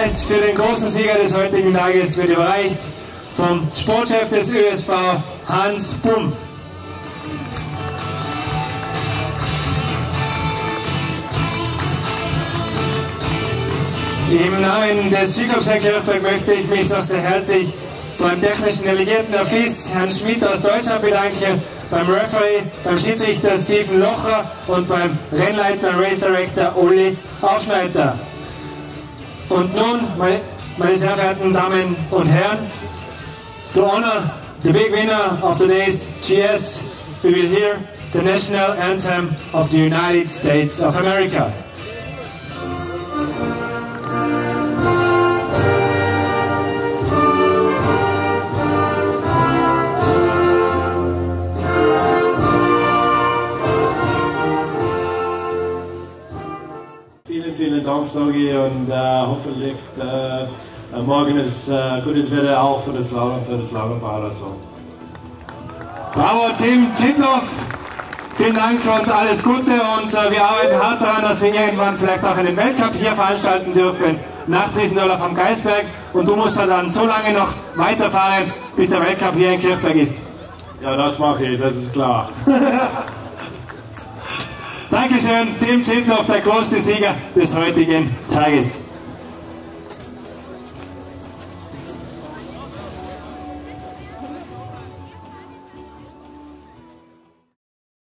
Preis für den großen Sieger des heutigen Tages wird überreicht vom Sportchef des ÖSV, Hans Bumm. Im Namen des Skiclubs Herr Kirchberg möchte ich mich so sehr herzlich beim technischen Delegierten der FIS, Herrn Schmidt aus Deutschland, bedanken, beim Referee, beim Schiedsrichter Steven Locher und beim Rennleiter Race Director Uli Aufschneider. Und nun, meine sehr verehrten Damen und Herren, to honor the big winner of today's GS, we will hear the national anthem of the United States of America. Vielen Dank, sage ich, und hoffentlich morgen ist gutes Wetter auch für das Slalomfahrer. So. Bravo, Tim Tschitloff, vielen Dank und alles Gute, und wir arbeiten hart daran, dass wir irgendwann vielleicht auch einen Weltcup hier veranstalten dürfen, nach Triesendorf am Geisberg, und du musst dann so lange noch weiterfahren, bis der Weltcup hier in Kirchberg ist. Ja, das mache ich, das ist klar. Dankeschön, Tim Tschitloff, der große Sieger des heutigen Tages.